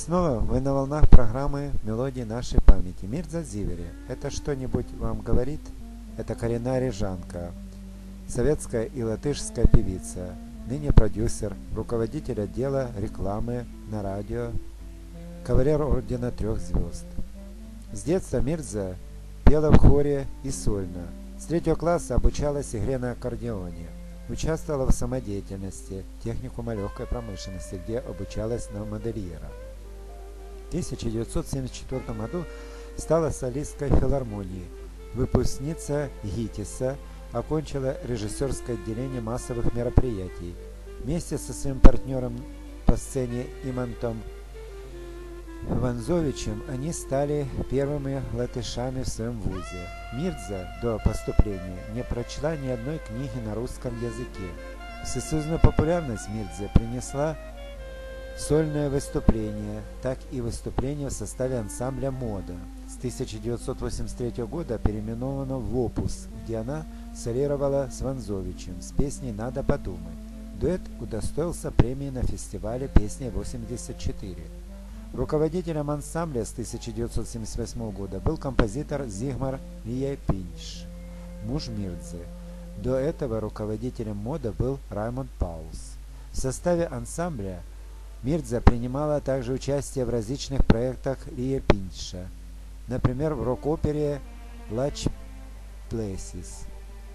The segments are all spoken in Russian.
снова вы на волнах программы «Мелодии нашей памяти». Мирза Зивери. Это что-нибудь вам говорит? Это коренная рижанка, советская и латышская певица, ныне продюсер, руководитель отдела рекламы на радио, кавалер ордена 3 звезд. С детства Мирза пела в хоре и сольно. С 3 класса обучалась игре на аккордеоне. Участвовала в самодеятельности, техникума легкой промышленности, где обучалась на модельера. В 1974 году стала солисткой филармонии, выпускница ГИТИСа, окончила режиссерское отделение массовых мероприятий. Вместе со своим партнером по сцене Имантом Ванзовичем они стали первыми латышами в своем вузе. Мирза до поступления не прочла ни одной книги на русском языке. Всесоюзную популярность Мирзе принесла сольное выступление, так и выступление в составе ансамбля «Мода». С 1983 года переименована в «Опус», где она солировала с Ванзовичем с песней «Надо подумать». Дуэт удостоился премии на фестивале «Песня-84». Руководителем ансамбля с 1978 года был композитор Зигмар Вияйпинш, муж Мирзы. До этого руководителем «Мода» был Раймонд Паус. В составе ансамбля Мирза принимала также участие в различных проектах Вияйпинша, например, в рок-опере «Лач Плейсис».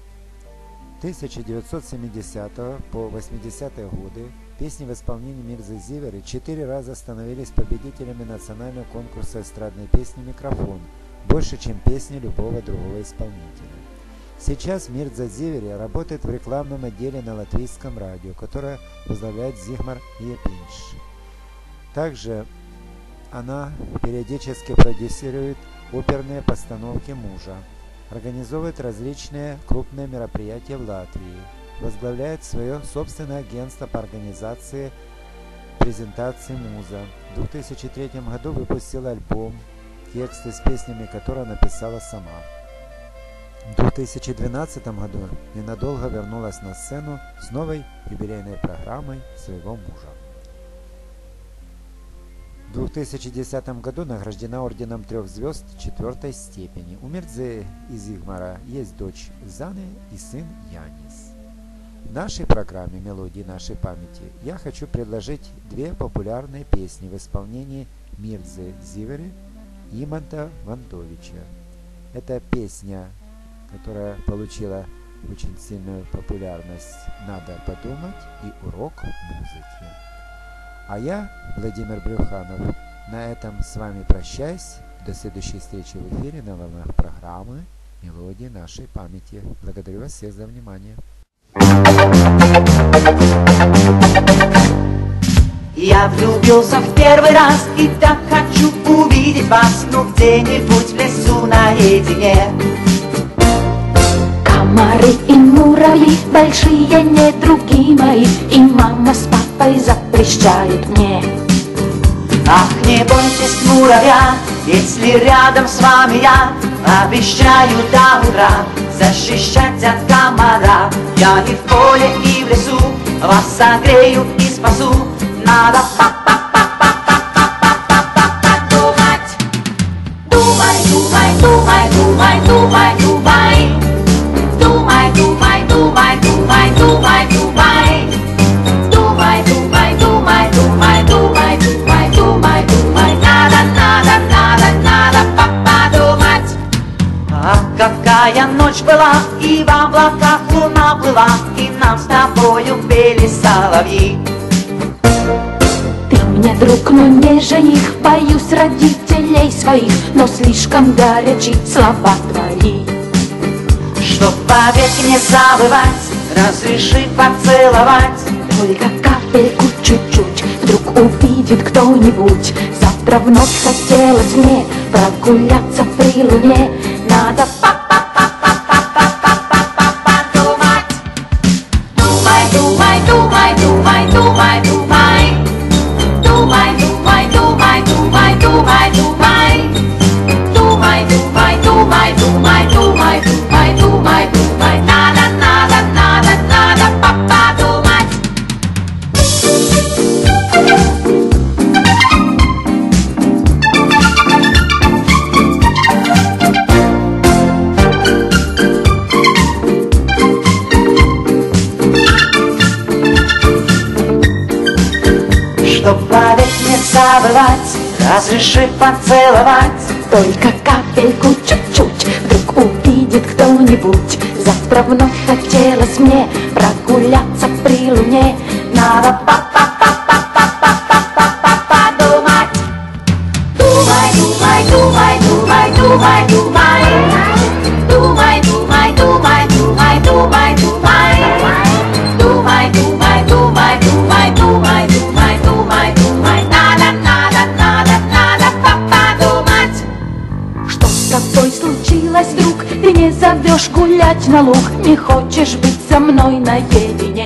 1970 по 80-е годы песни в исполнении Мирзы Зивери 4 раза становились победителями национального конкурса эстрадной песни «Микрофон», больше, чем песни любого другого исполнителя. Сейчас Мирза Зивери работает в рекламном отделе на латвийском радио, которое возглавляет Зигмар Вияйпинш. Также она периодически продюсирует оперные постановки мужа, организовывает различные крупные мероприятия в Латвии, возглавляет свое собственное агентство по организации презентации муза. В 2003 году выпустила альбом, тексты с песнями которого написала сама. В 2012 году ненадолго вернулась на сцену с новой юбилейной программой своего мужа. В 2010 году награждена орденом 3 звезд 4 степени. У Мирзы и Зигмара есть дочь Заны и сын Янис. В нашей программе «Мелодии нашей памяти» я хочу предложить 2 популярные песни в исполнении Мирзы Зивери и Иманта Ванзовича. Это песня, которая получила очень сильную популярность «Надо подумать» и «Урок музыки». А я, Владимир Брюханов, на этом с вами прощаюсь. До следующей встречи в эфире на волнах программы «Мелодии нашей памяти». Благодарю вас всех за внимание. Я влюбился в первый раз и так хочу увидеть вас, ну где-нибудь в лесу наедине. Комары и муравьи, большие не други мои, и мама с папой запрещают мне. Ах, не бойтесь муравья, если рядом с вами я, обещаю до утра защищать от комара. Я и в поле, и в лесу вас согрею и спасу. Надо подумать. Думай, думай, думай, думай, думай, думай. Думай, думай, думай, думай, думай, думай. Думай, думай, думай, думай, думай, думай, думай, думай. Надо, надо, надо, надо подумать. Ах, какая ночь была, и в облаках луна плыла, и нам с тобою пели соловьи. Ты мне друг, но не жених, боюсь родителей своих, но слишком горячи слова твои. Чтоб вовек не забывать, разреши поцеловать. Только капельку чуть-чуть, вдруг увидит кто-нибудь. Завтра вновь хотелось мне прогуляться при луне. Надо подумать. Думай, думай, думай, думай, думай, думай. Думай, думай, думай, думай, думай, думай. Думай, думай, думай, думай, думай, думай, думай, думай. Надо, надо, надо, надо подумать. Чтобы век не забывать, разреши поцеловать. Только капельку чуть-чуть вдруг увидит кто-нибудь. Завтра вновь хотелось мне прогуляться при луне. Надо подумать. Думай, думай, думай, думай, думай, думай. Думай, думай, думай, думай, думай, думай. Думай, думай, думай, думай, думай, думай, думай, думай. Надо, надо, надо, надо подумать. Что с тобой случилось, друг? Ты не зовешь гулять на луг, не хочешь быть со мной наедине.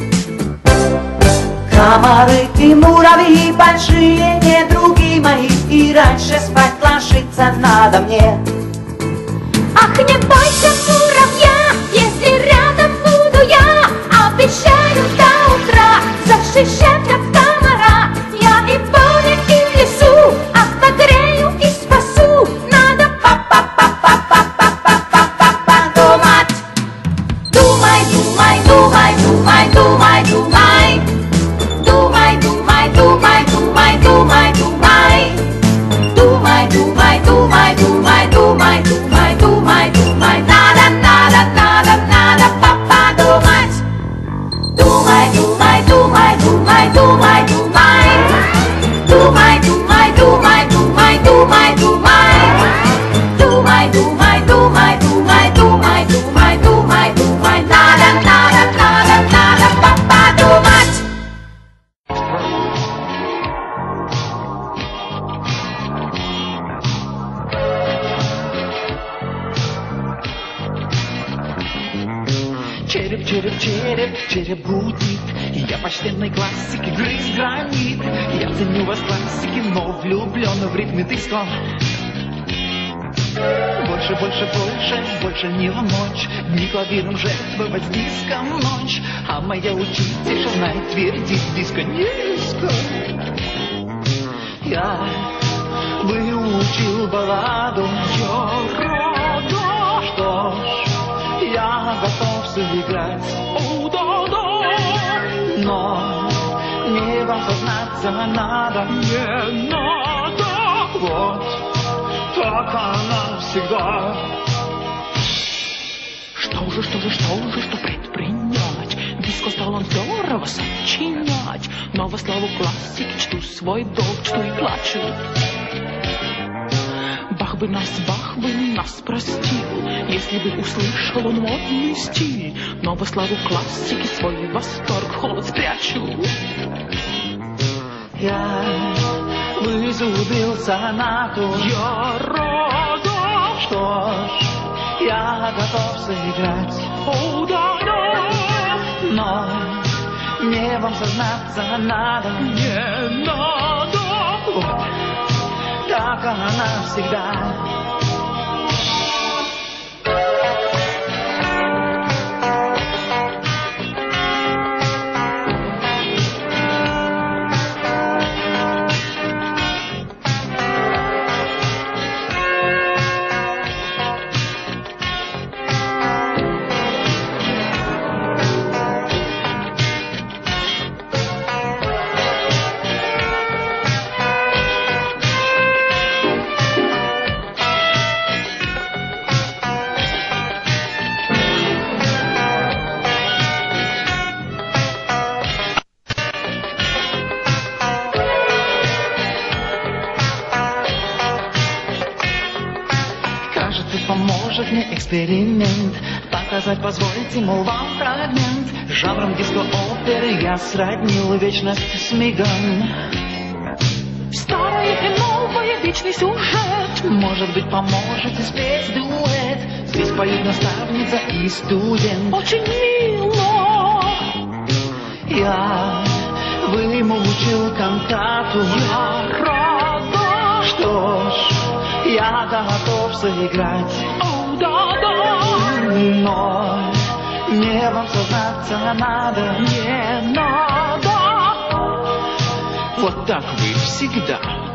Комары и муравьи большие, не други мои, и раньше спать ложиться надо мне. Ах, не бойся муравья, если рядом буду я. Обещаю до утра защищать от комара. Я и в поле, и в лесу обогрею и спасу. Надо Подумать. Думай, думай, думай, думай, думай, думай. Думай, думай, думай, думай, думай, думай. Думай, думай, думай, думай, думай, думай, думай, думай. Надо, надо, надо, надо подумать. Думай, думай, думай, думай, думай, думай. Думай, думай, думай, думай, думай, думай. Думай, думай, думай, думай, думай, думай, думай, думай. Надо, надо, надо, надо подумать. Череп, череп, череп, череп гудит. Я почтенный классик, грыз гранит. Я ценю вас классики, но влюблен в ритме диско. Больше, больше, больше, больше не в ночь. Дни клавиром жертвовать диском ночь. А моя учительница твердит: диско низко. Я выучил балладу Йо-ро-до. Что ж, я готов сыграть, о-да-да. Но мне вам сознаться надо, не надо. Вот так она всегда. Что же, что предпринять? Диско стал он здорово сочинять. Но во славу классики чту свой долг, чту и плачу. Бах бы нас простил, если бы услышал он модный стиль. Но во славу классики свой восторг в холод спрячу. Я вызубил сонату Йо-ро-до. Что ж, я готов сыграть, о-да-да. Но мне вам сознаться надо, не надо. Вот так она всегда. Поможет мне эксперимент показать, позвольте, мол, вам фрагмент. Жанром диско-оперы я сроднил вечность с мигом. Старое и новое, вечный сюжет. Может быть, поможете спеть дуэт. Здесь поют наставница и студент. Очень мило. Я вымучил кантату Йо-ро-до. Что ж, я готов сыграть, о-да-да. Но мне вам сознаться надо, не надо. Вот так вы всегда.